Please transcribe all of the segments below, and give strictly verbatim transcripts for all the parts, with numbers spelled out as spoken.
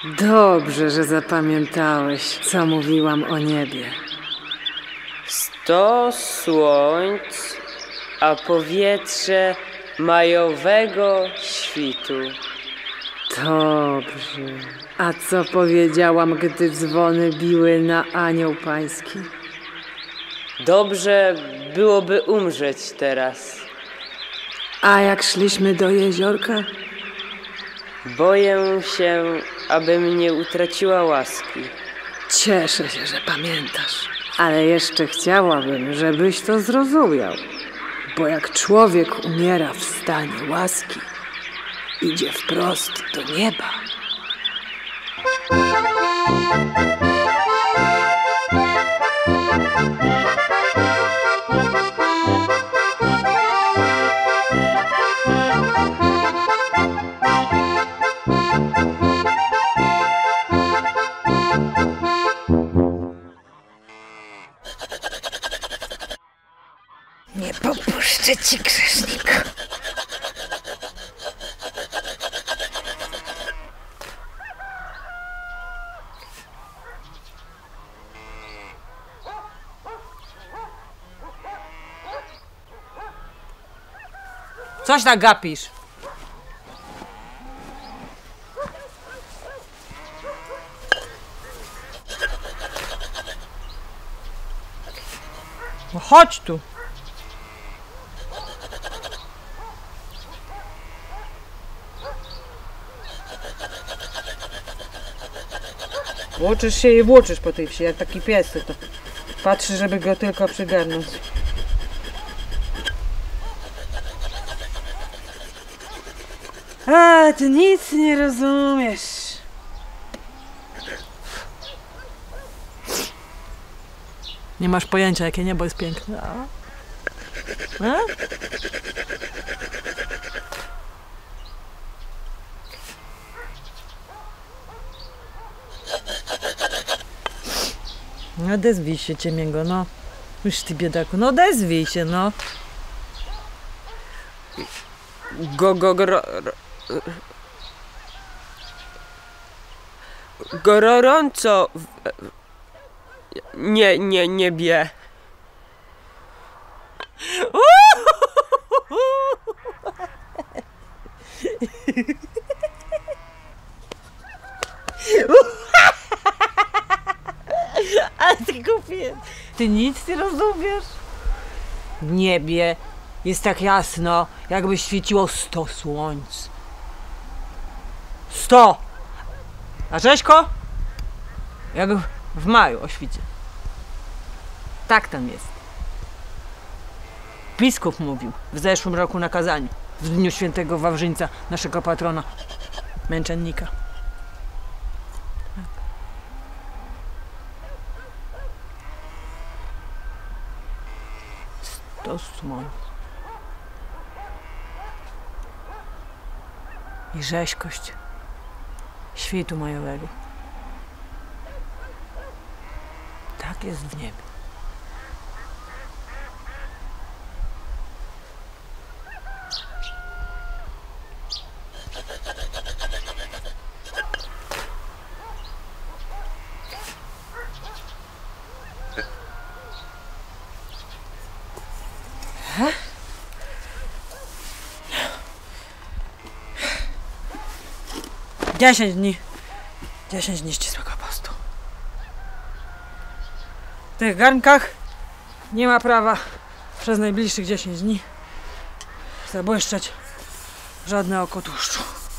Dobrze, że zapamiętałeś, co mówiłam o niebie. Sto słońc, a powietrze majowego świtu. Dobrze. A co powiedziałam, gdy dzwony biły na anioł pański? Dobrze byłoby umrzeć teraz. A jak szliśmy do jeziorka? Boję się, abym nie utraciła łaski. Cieszę się, że pamiętasz. Ale jeszcze chciałabym, żebyś to zrozumiał. Bo jak człowiek umiera w stanie łaski, idzie wprost do nieba. Nie popuszczę ci, grzesznik. Coś tak gapisz. No chodź tu. Włóczysz się i włóczysz po tej wsi, jak taki pies, to patrzy, żeby go tylko przygarnąć. A, ty nic nie rozumiesz. Nie masz pojęcia, jakie niebo jest piękne. A? A? No odezwij się, ciemięgo, no. Już ty biedaku, no odezwij się, no. Go, go, gro, ro, gorąco w, nie, nie, niebie. Ale ty kupię. Ty nic nie rozumiesz? W niebie jest tak jasno, jakby świeciło sto słońc. Sto! A Rzeźko? Jak w maju o świcie. Tak tam jest. Biskup mówił w zeszłym roku na kazaniu, w dniu świętego Wawrzyńca, naszego patrona, męczennika. To słońce. I rzeźkość świtu majowego. Tak jest w niebie. Dziesięć dni. Dziesięć dni ścisłego postu. W tych garnkach nie ma prawa przez najbliższych dziesięć dni zabłyszczeć żadne oko tłuszczu.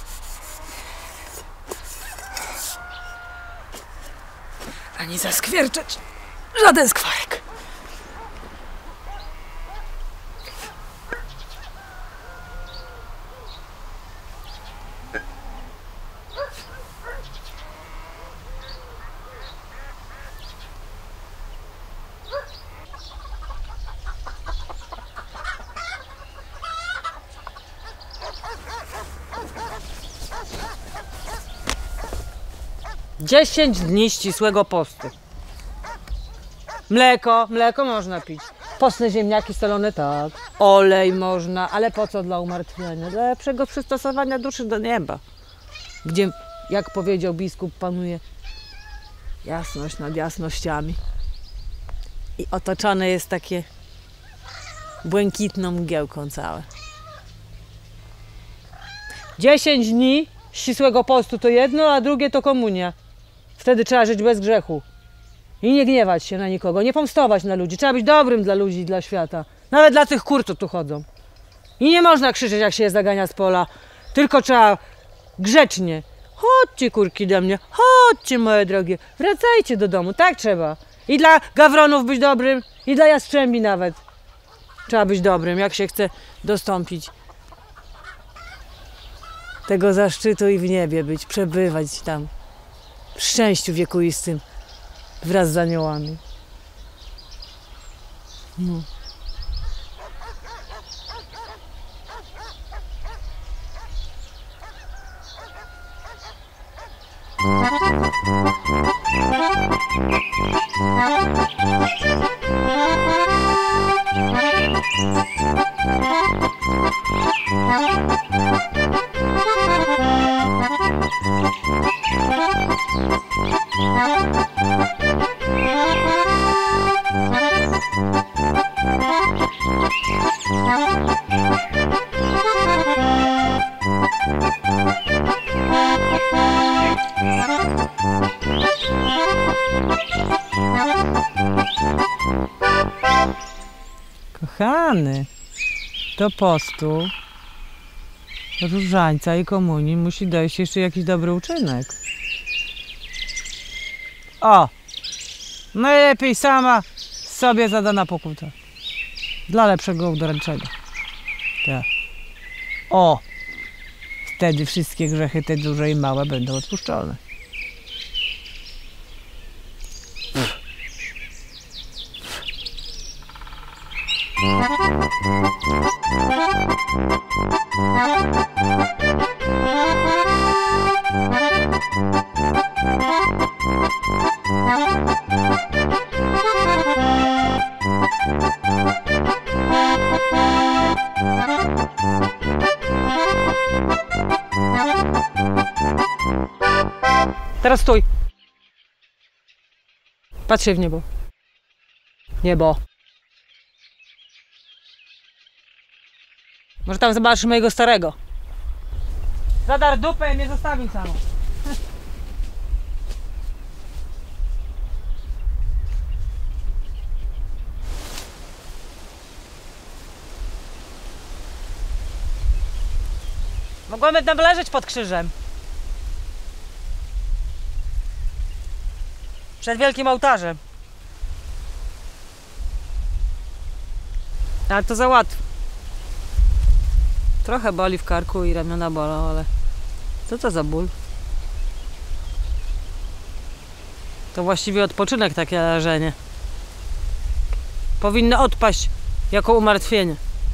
Ani zaskwierczeć żaden skwarek. Dziesięć dni ścisłego postu. Mleko, mleko można pić. Postne ziemniaki solone, tak. Olej można, ale po co? Dla umartwienia, dla lepszego przystosowania duszy do nieba. Gdzie jak powiedział biskup, panuje jasność nad jasnościami. I otoczone jest takie błękitną mgiełką całe. Dziesięć dni ścisłego postu to jedno, a drugie to komunia. Wtedy trzeba żyć bez grzechu. I nie gniewać się na nikogo, nie pomstować na ludzi. Trzeba być dobrym dla ludzi, dla świata. Nawet dla tych kur, co tu chodzą. I nie można krzyczeć, jak się je zagania z pola. Tylko trzeba grzecznie. Chodźcie, kurki, do mnie. Chodźcie, moje drogie. Wracajcie do domu. Tak trzeba. I dla gawronów być dobrym, i dla jastrzębi nawet. Trzeba być dobrym, jak się chce dostąpić tego zaszczytu i w niebie być, przebywać tam w szczęściu wiekuistym wraz z aniołami. No. Kochany, do postu, różańca i komunii musi dojść jeszcze jakiś dobry uczynek. O! Najlepiej sama sobie zadana pokuta. Dla lepszego udręczenia. Tak. O! Wtedy wszystkie grzechy, te duże i małe, będą odpuszczone. Teraz stój. Patrz się w niebo. Niebo. Może tam zobaczysz mojego starego. Zadarł dupę i mnie zostawił samą. Mogłem tam leżeć pod krzyżem. Przed wielkim ołtarzem. Ale to za łatwo. Trochę boli w karku i ramiona bolą, ale co to za ból? To właściwie odpoczynek, takie leżenie. Powinno odpaść jako umartwienie.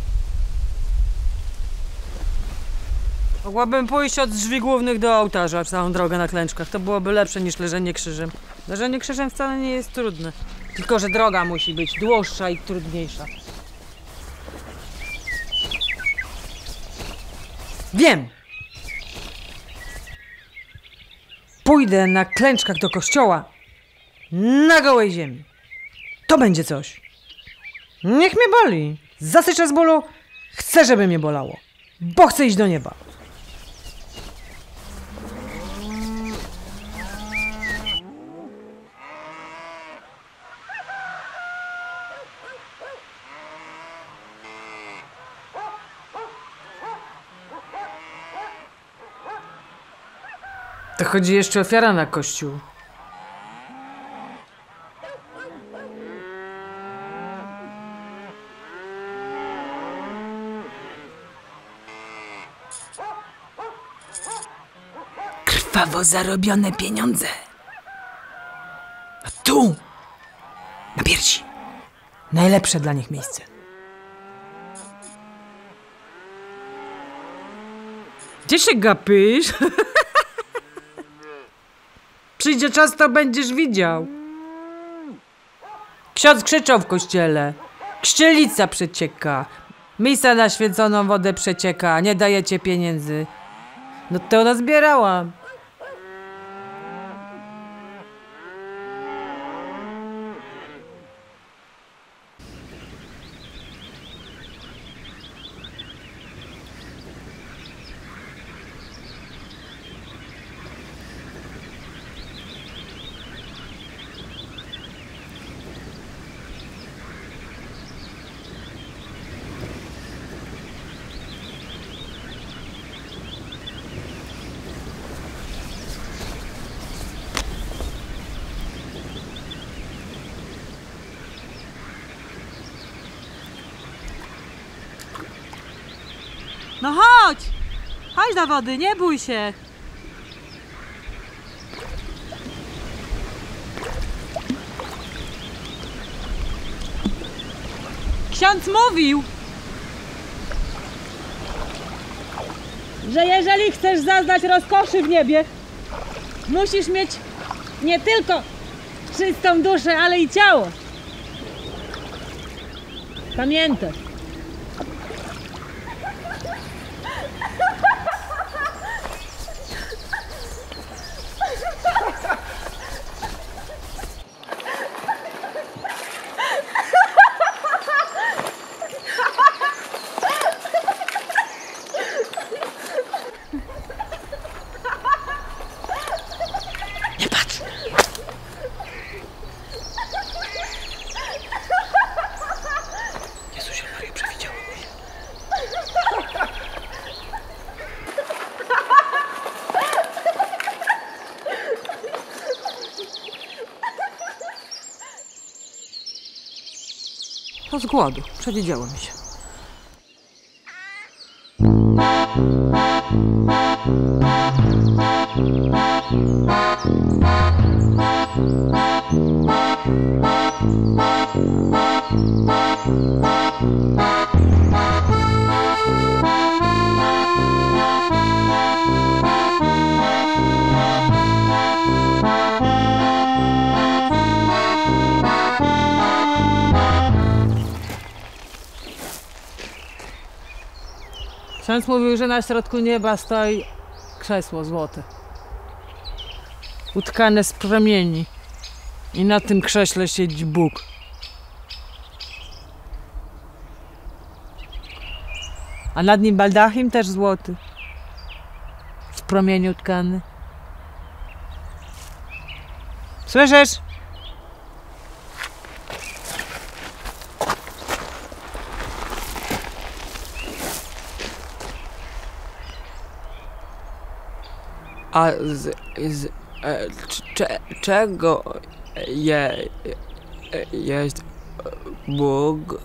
Mogłabym pójść od drzwi głównych do ołtarza całą drogę na klęczkach. To byłoby lepsze niż leżenie krzyżem. Leżenie krzyżem wcale nie jest trudne. Tylko że droga musi być dłuższa i trudniejsza. Wiem! Pójdę na klęczkach do kościoła. Na gołej ziemi. To będzie coś. Niech mnie boli. Zasyczę z bólu. Chcę, żeby mnie bolało. Bo chcę iść do nieba. To chodzi jeszcze ofiara na kościół. Krwawo zarobione pieniądze. A tu, na piersi, Najlepsze dla nich miejsce. Gdzie się gapisz? Przyjdzie czas, to będziesz widział. Ksiądz krzyczał w kościele. Kścielica przecieka. Misa na święconą wodę przecieka. Nie dajecie pieniędzy. No to nazbierałam. No chodź! Chodź do wody, nie bój się! Ksiądz mówił, że jeżeli chcesz zaznać rozkoszy w niebie, musisz mieć nie tylko czystą duszę, ale i ciało. Pamiętaj. Nie patrz! Jezusie Maryjo, przewidziało mi się. To z głodu, przewidziało mi się. Ksiądz mówił, że na środku nieba stoi krzesło złote, utkane z promieni, i na tym krześle siedzi Bóg. A nad nim baldachim też złoty, z promieni utkany. Słyszysz? A z, z e, cze, czego je, jest Bóg?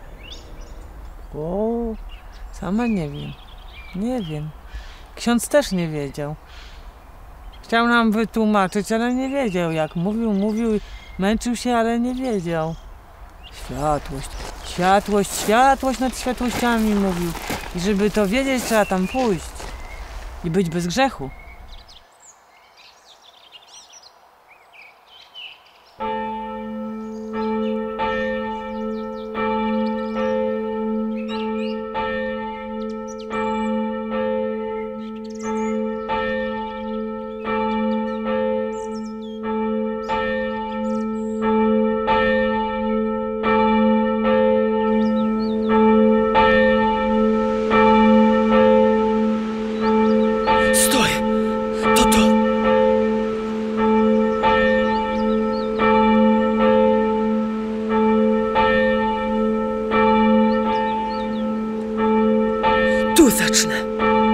O, sama nie wiem. Nie wiem. Ksiądz też nie wiedział. Chciał nam wytłumaczyć, ale nie wiedział jak. Mówił, mówił, męczył się, ale nie wiedział. Światłość, światłość, światłość nad światłościami mówił. I żeby to wiedzieć, trzeba tam pójść. I być bez grzechu. Tu zacznę.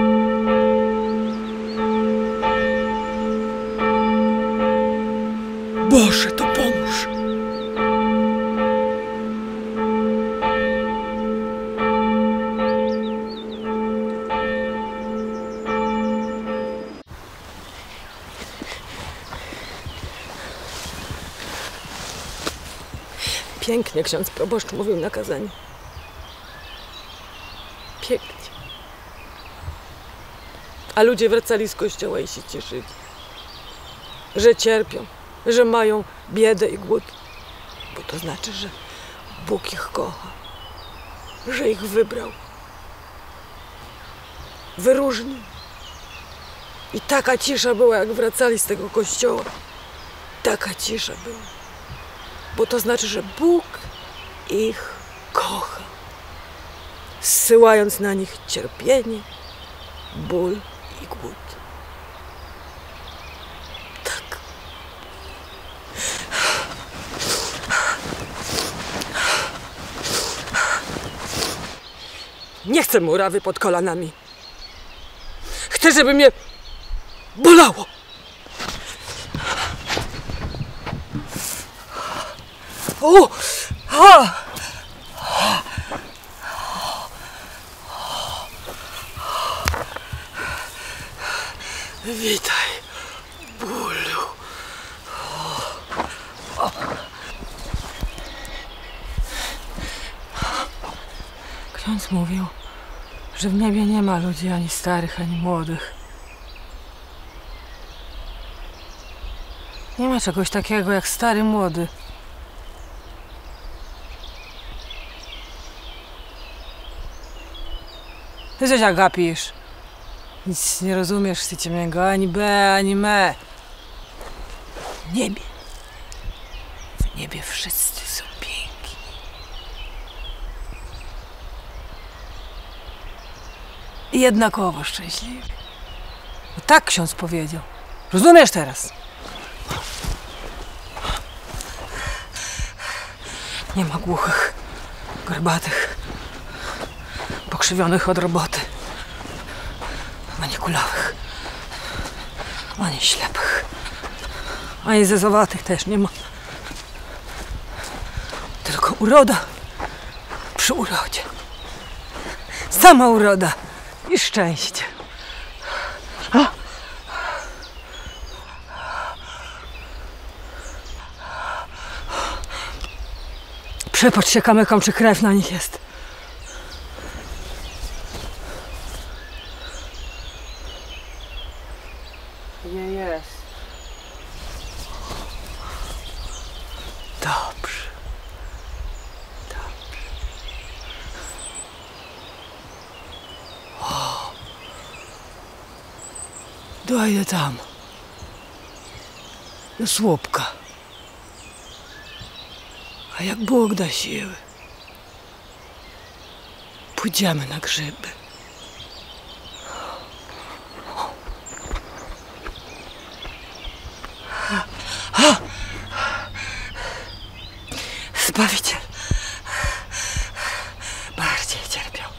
Boże, to pomóż. Pięknie ksiądz proboszcz mówił na kazaniu. Pięknie. A ludzie wracali z kościoła i się cieszyli, że cierpią, że mają biedę i głód, bo to znaczy, że Bóg ich kocha, że ich wybrał, wyróżnił. I taka cisza była, jak wracali z tego kościoła. Taka cisza była, bo to znaczy, że Bóg ich kocha, zsyłając na nich cierpienie, ból i głód. Tak. Nie chcę murawy pod kolanami. Chcę, żeby mnie bolało. O! A! Witaj, bólu. Ksiądz mówił, że w niebie nie ma ludzi ani starych, ani młodych. Nie ma czegoś takiego jak stary, młody. Ty coś jak gapisz. Nic nie rozumiesz, ty ciemnego, ani B, ani me. W niebie. W niebie wszyscy są piękni. I jednakowo szczęśliwi. No tak ksiądz powiedział. Rozumiesz teraz? Nie ma głuchych, garbatych, pokrzywionych od roboty, ani kulawych, ani ślepych, ani zezowatych też nie ma. Tylko uroda przy urodzie. Sama uroda i szczęście. A! Przepatrz się kamykom, czy krew na nich jest. Nie jest. Dobrze. Dobrze. O. Dojdę tam. Do słupka. A jak Bóg da siły, pójdziemy na grzyby. Zbawiciel bardziej cierpiał.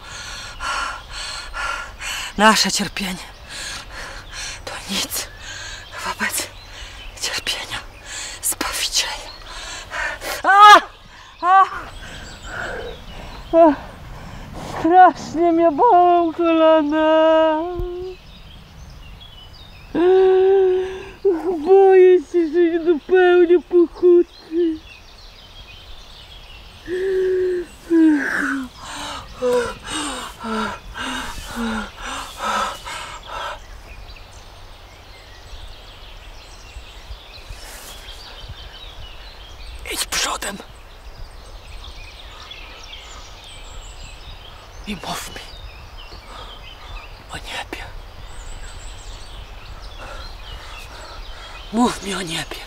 Nasze cierpienie to nic wobec cierpienia Zbawiciela. A! A! A! Strasznie mnie bolą kolana. Boję się, że nie dopełnię pokuty. Idź przodem i mów mi o niebie. Mów mi o niebie.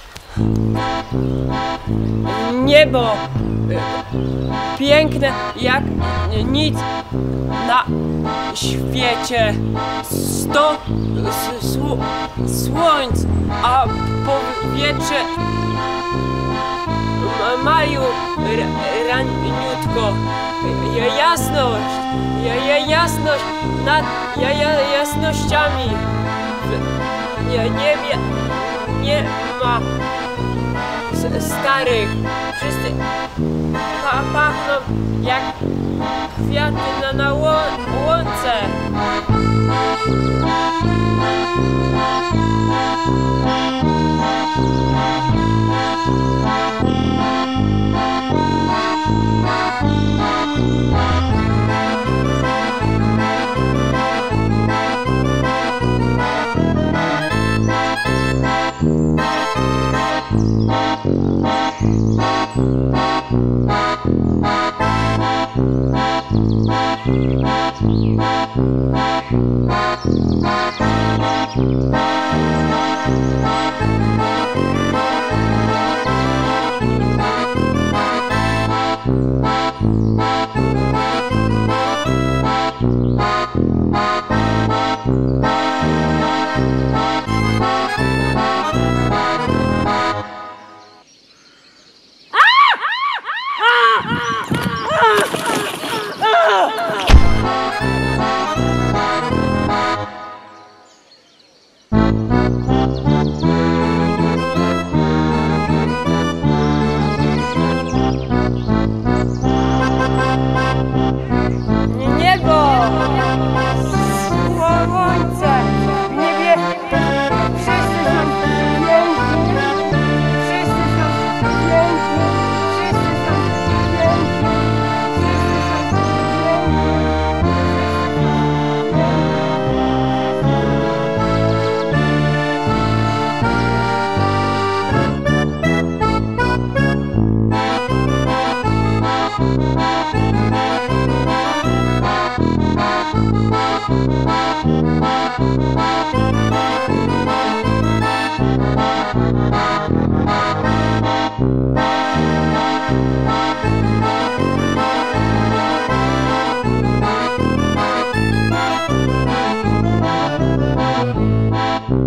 Niebo piękne jak nic na świecie. Sto s- sło, słońc, a powietrze ma- mają r- raniutko. Ja, jasność, ja, ja, jasność nad ja, ja, jasnościami. W nie, niebie nie ma s- starych. Wszyscy pa, pachną jak kwiaty na, na łą- łące.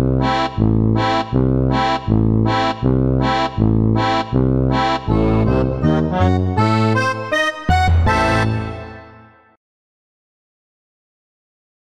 Thank you.